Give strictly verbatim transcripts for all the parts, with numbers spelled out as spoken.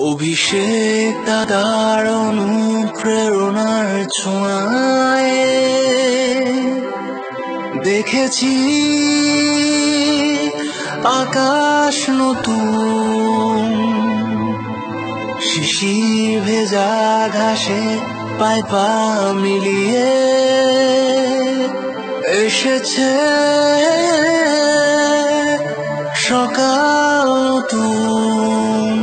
অভিষেক দাদার অনুপ্রেরণার ছোঁয়ায় দেখেছি আকাশ নতুন, শিশির ভেজা ঘাসে পায়ে পা মিলিয়ে এসেছে সকাল নতুন।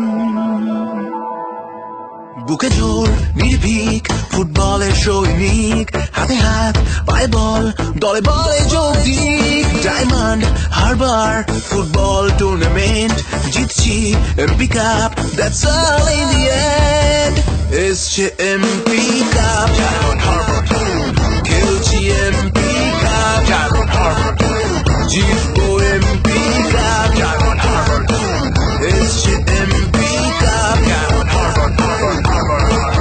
বুকে জোর নির্ভীক ফুটবলের সৈনিক, হাতে হাত পায়ে বল দলে বলে যোগ দিক। ডায়মন্ড হারবার ফুটবল টুর্নামেন্ট, জিতছি MP cup, that's all in the end. এসছে এমপি কাপ, ডায়মন্ড হারবার খেলছি এমপি কাপ, ডায়মন্ড হারবার জিতবো এমপি কাপ, ডায়মন্ড হারবার এসছে MP cup, Diamond Harbour Harbour Harbour.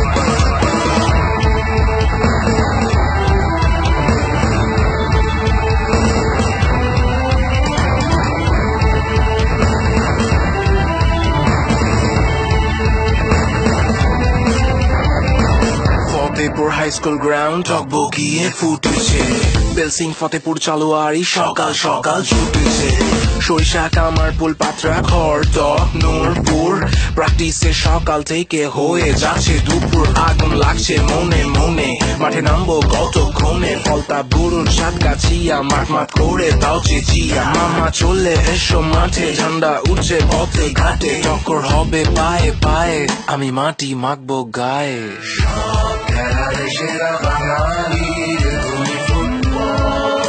Fatepur high school ground টকবকিয়ে ফুটেছে, বেলসিং ফতেপুর চালুয়ারি সকাল সকাল ছুটেছে। সরিষা কামারপুল পাত্রা খড়টক নূরপুর, প্র্যাকটিসে সকাল থেকে হয়ে যাচ্ছে দুপুর। আগুন লাগছে মনে মনে, মাঠে নামবো কতক্ষণে। ফলতা বুড়ুর সাতগাছিয়া মাঠ মাঠ করে দাও চেঁচিয়া। মামা চলে এসো মাঠে, ঝান্ডা উঠছে পথে ঘাটে। টক্কর হবে পায়ে পায়ে, আমি মাটি মাখবো গায়ে। সব খেলার সেরা বাঙালির তুমি ফুটবল,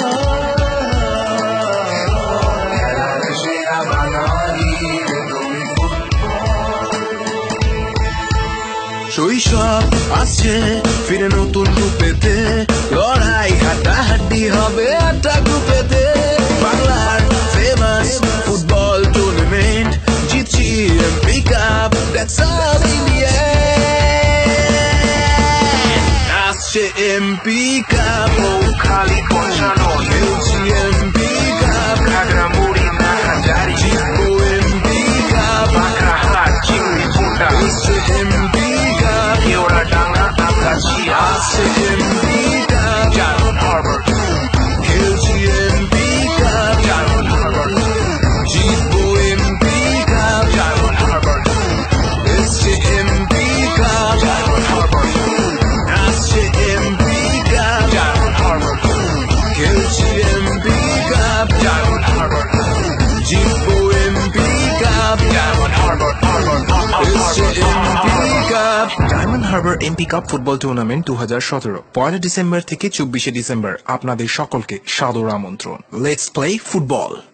খেলার সেরা বাঙালির তুমি ফুটবল। শৈশব আসছে ফিরে নতুন রূপেতে, লড়াই হাড্ডাহাড্ডি হবে আটটা গ্রুপেতে। বাংলার ফেমাস ফুটবল টুর্নামেন্ট, জিতছি MP cup, that's all in the end. আসছে এমপি কাপ, ও খালি পৌঁছানো খেলছি এমপি কাপ। ঘাগরা মুড়ি না হাজারি, জিতবো এমপি কাপ। বাঁকড়া হাট চিংড়ি ফুটা, আসছে এমপি কাপ। কেওড়া ডাঙ্গা আকাশিয়া, আসছে এমপি কাপ, ডায়মন্ড হারবার খেলছি এমপি কাপ, ডায়মন্ড হারবার জিতবো এমপি কাপ, ডায়মন্ড হারবার এসছে এমপি কাপ, ডায়মন্ড হারবার আসছে এমপি কাপ, ডায়মন্ড হারবার খেলছি এমপি কাপ, ডায়মন্ড হারবার জিতবো এমপি কাপ, ডায়মন্ড হারবার হারবার এসছে MP cup. Diamond Harbour MP cup football tournament দু হাজার সতেরো পয়লা ডিসেম্বর থেকে চব্বিশে ডিসেম্বর আপনাদের সকলকে সাদর আমন্ত্রণ। Let's play football.